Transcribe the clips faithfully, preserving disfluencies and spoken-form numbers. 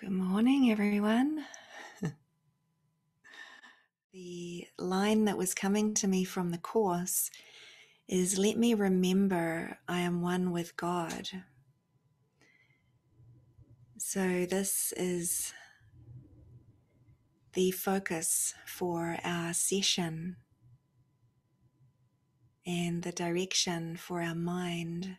Good morning, everyone. The line that was coming to me from the Course is, let me remember I am one with God. So this is the focus for our session and the direction for our mind.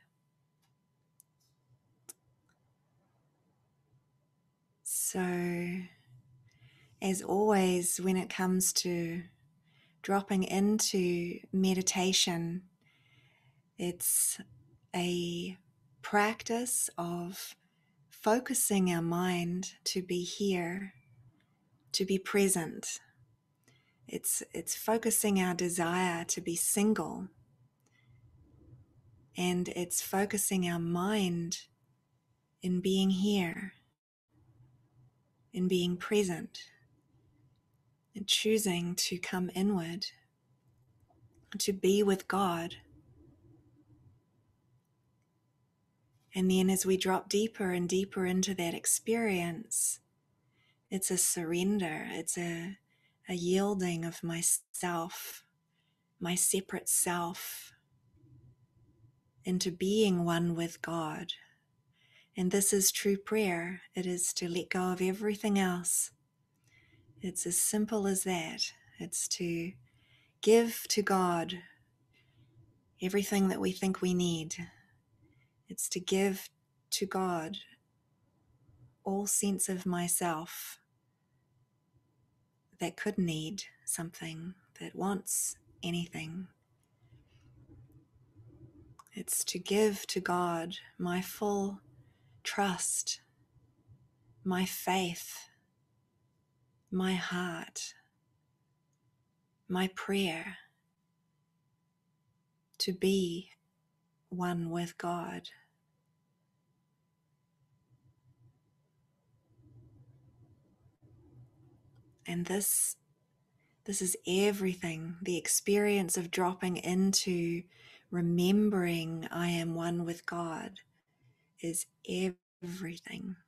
So, as always, when it comes to dropping into meditation, it's a practice of focusing our mind to be here, to be present. It's, it's focusing our desire to be single, and it's focusing our mind in being here, in being present, and choosing to come inward, to be with God. And then as we drop deeper and deeper into that experience, it's a surrender, it's a, a yielding of myself, my separate self, into being one with God. And this is true prayer. It is to let go of everything else. It's as simple as that. It's to give to God everything that we think we need. It's to give to God all sense of myself that could need something, that wants anything. It's to give to God my full trust, my faith, my heart, my prayer, to be one with God. And this this is everything. The experience of dropping into remembering I am one with God is everything.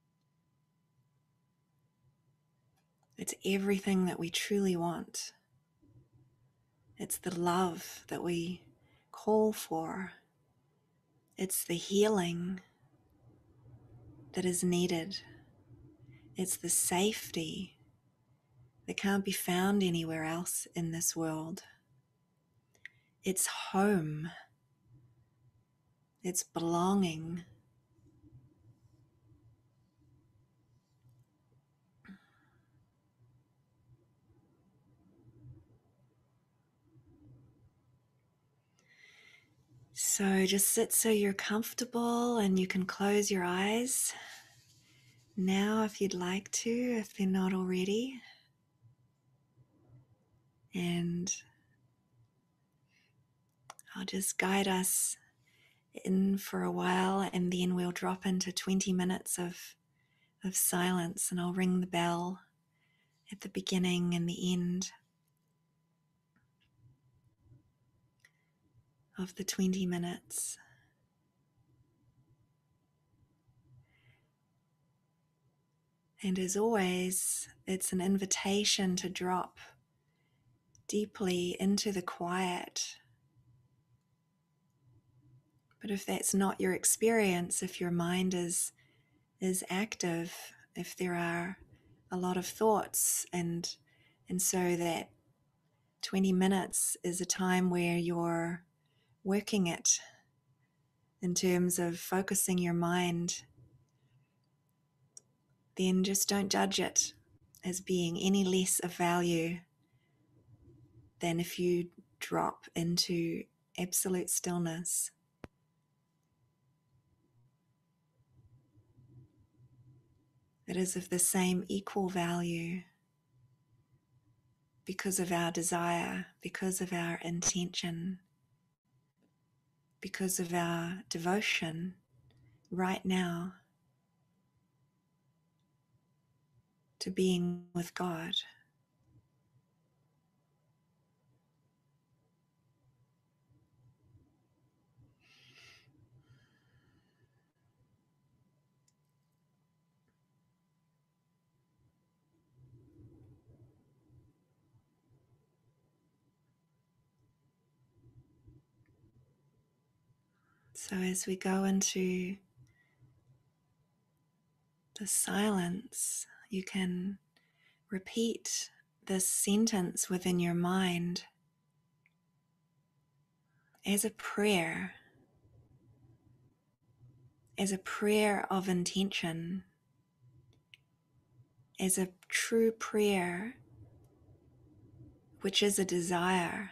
It's everything that we truly want. It's the love that we call for. It's the healing that is needed. It's the safety that can't be found anywhere else in this world. It's home. It's belonging. So just sit so you're comfortable and you can close your eyes now if you'd like to, if they're not already. And I'll just guide us in for a while, and then we'll drop into twenty minutes of, of silence, and I'll ring the bell at the beginning and the end of the twenty minutes. And as always, it's an invitation to drop deeply into the quiet. But if that's not your experience, if your mind is is active, if there are a lot of thoughts, and and so that twenty minutes is a time where you're working it in terms of focusing your mind, then just don't judge it as being any less of value than if you drop into absolute stillness. It is of the same equal value because of our desire, because of our intention, because of our devotion right now to being with God. So as we go into the silence, you can repeat this sentence within your mind as a prayer, as a prayer of intention, as a true prayer, which is a desire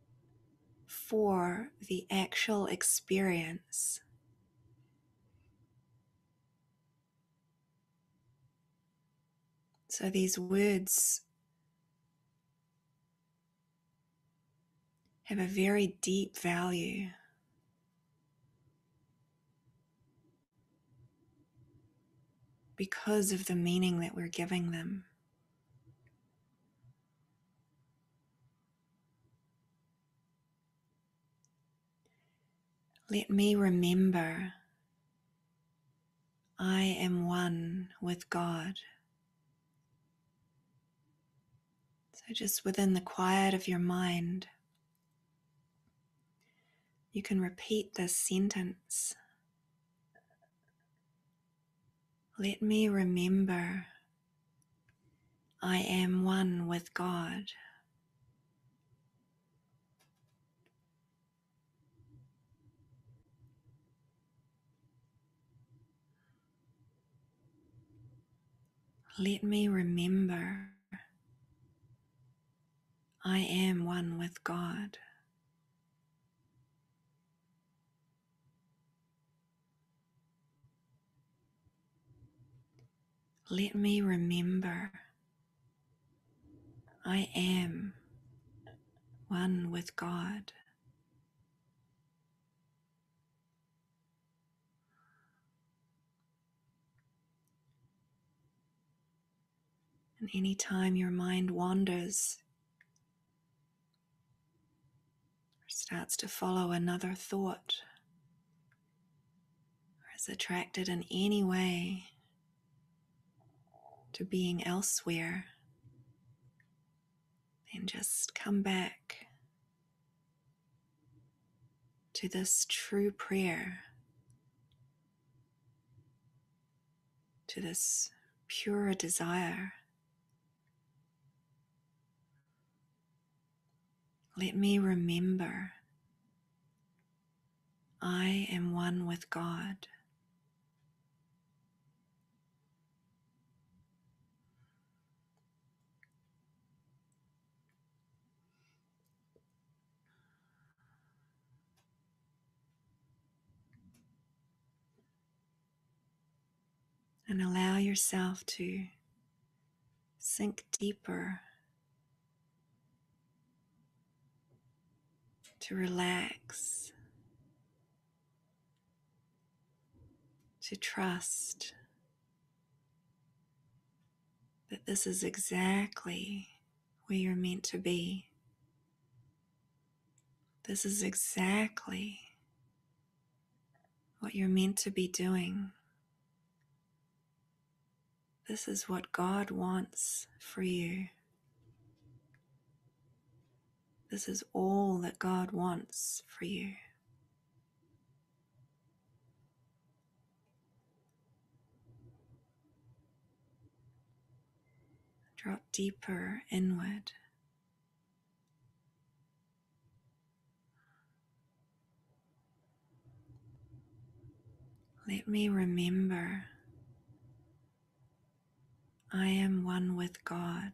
for the actual experience. So these words have a very deep value because of the meaning that we're giving them. Let me remember I am one with God. So just within the quiet of your mind, you can repeat this sentence. Let me remember I am one with God. Let me remember I am one with God. Let me remember I am one with God. And anytime your mind wanders or starts to follow another thought or is attracted in any way to being elsewhere, then just come back to this true prayer, to this pure desire. Let me remember I am one with God. And allow yourself to sink deeper, to relax, to trust that this is exactly where you're meant to be. This is exactly what you're meant to be doing. This is what God wants for you. This is all that God wants for you. Drop deeper inward. Let me remember I am one with God.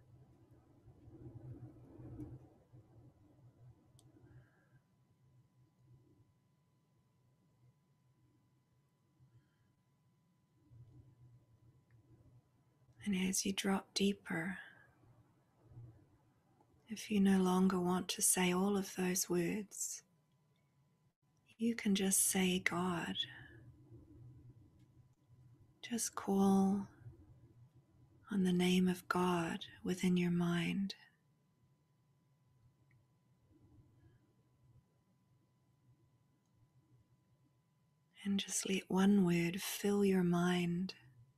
And as you drop deeper, if you no longer want to say all of those words, you can just say God. Just call on the name of God within your mind. And just let one word fill your mind.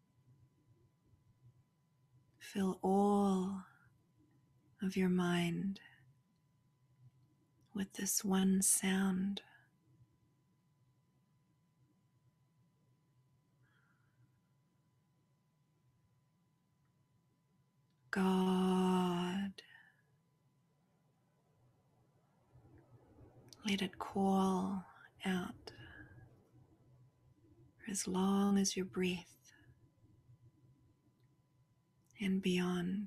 Fill all of your mind with this one sound. God. Let it call out for as long as your breath and beyond.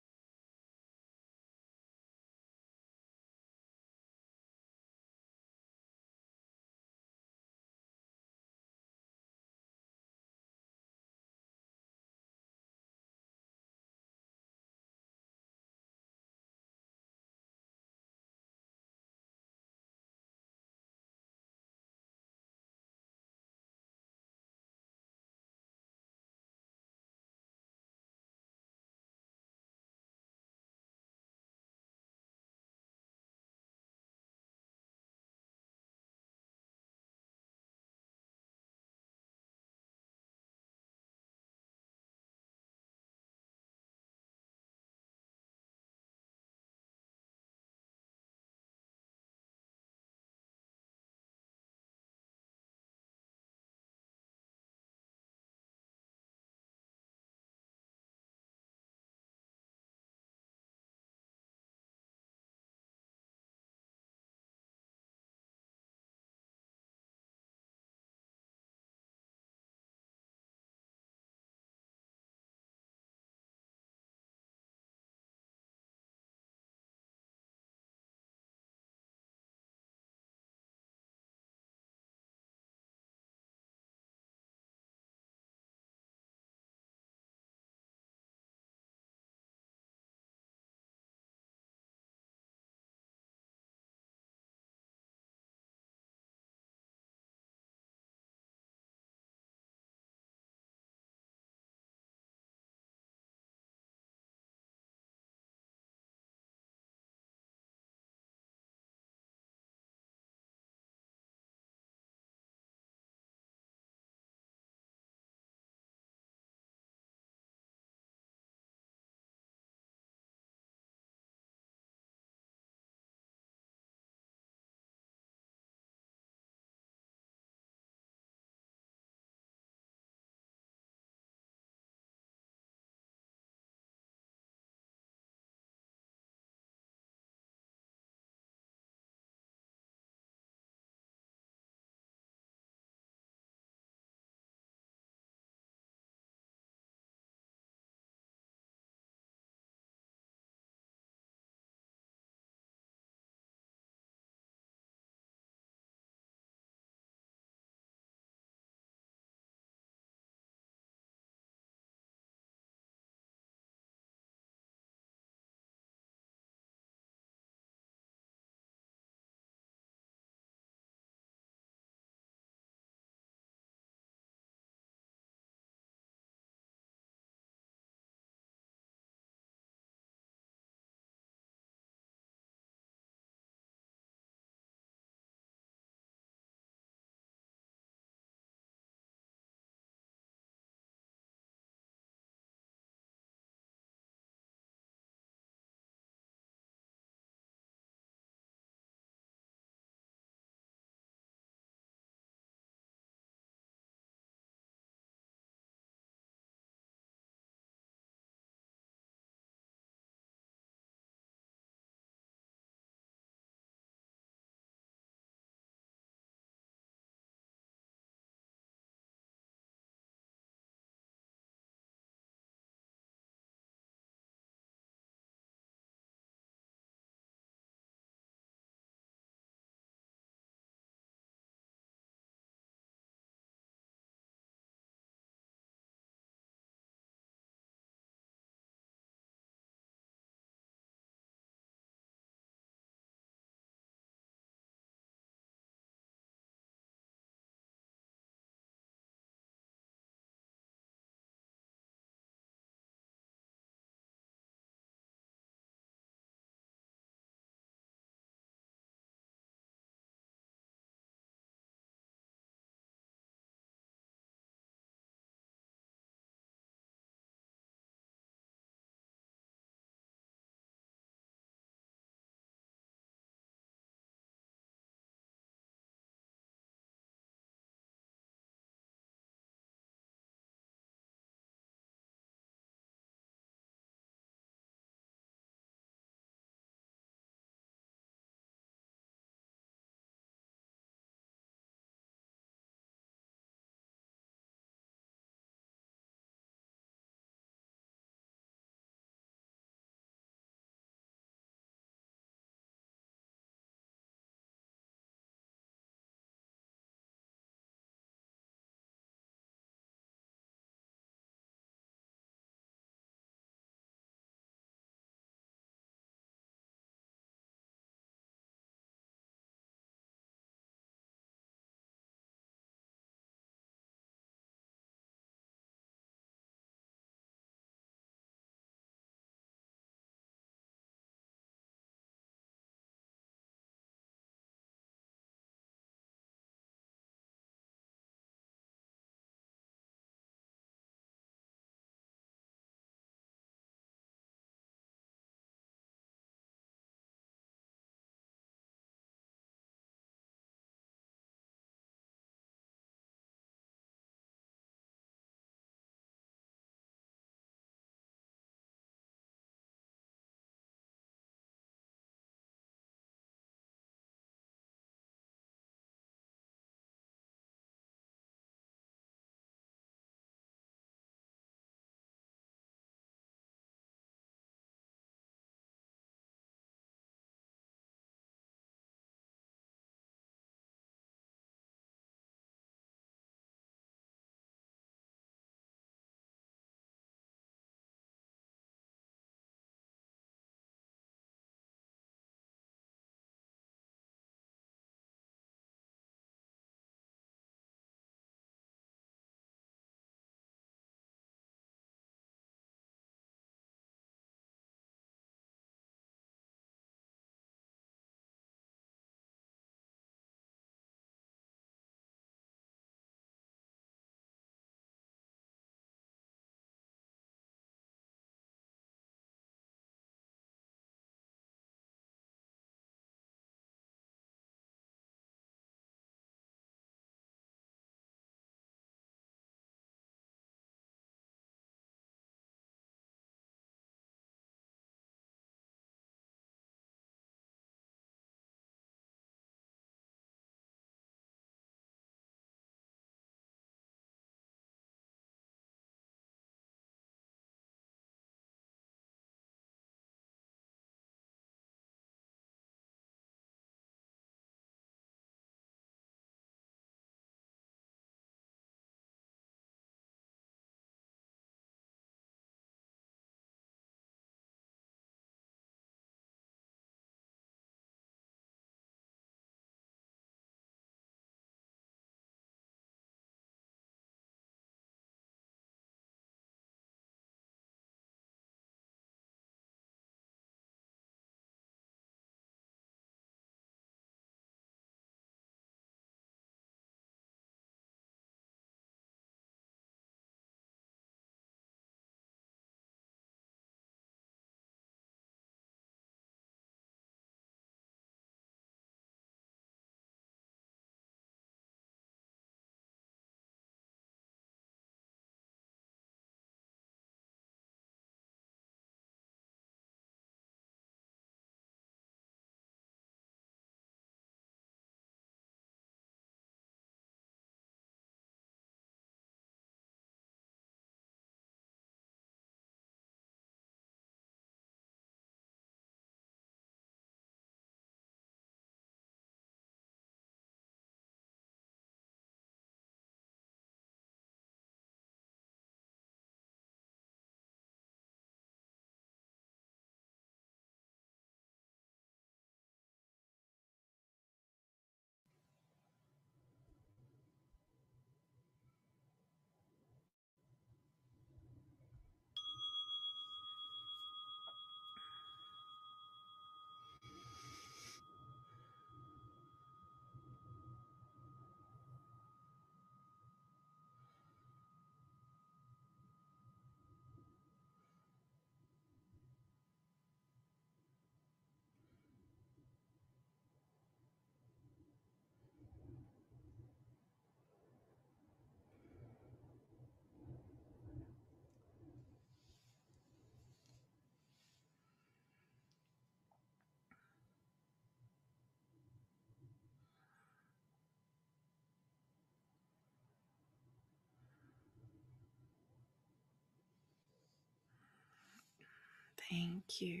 Thank you.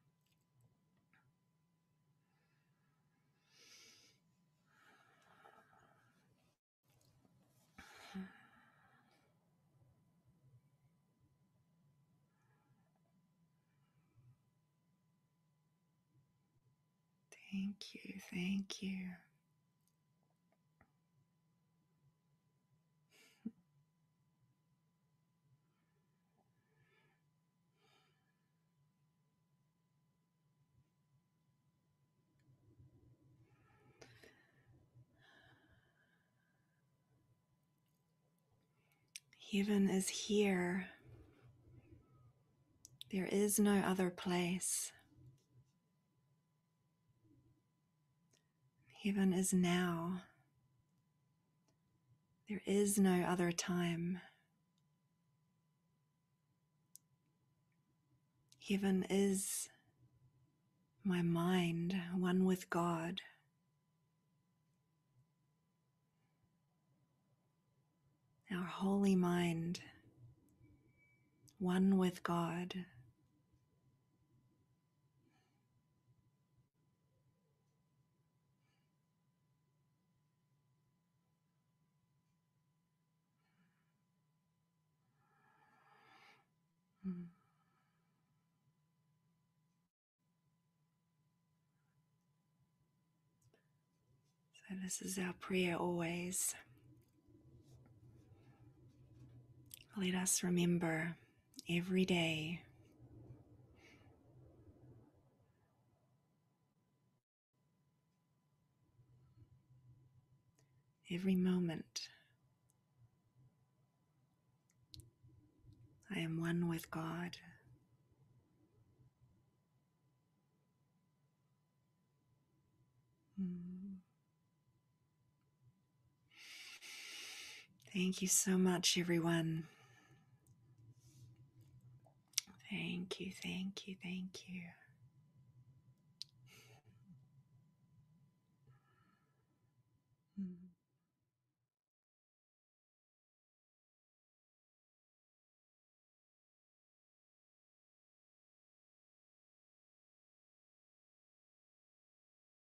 Thank you. Thank you. Heaven is here. There is no other place. Heaven is now. There is no other time. Heaven is my mind, one with God. Our holy mind, one with God. Mm. So this is our prayer always. Let us remember every day, every moment, I am one with God. Mm. Thank you so much, everyone. Thank you, thank you, thank you. Mm.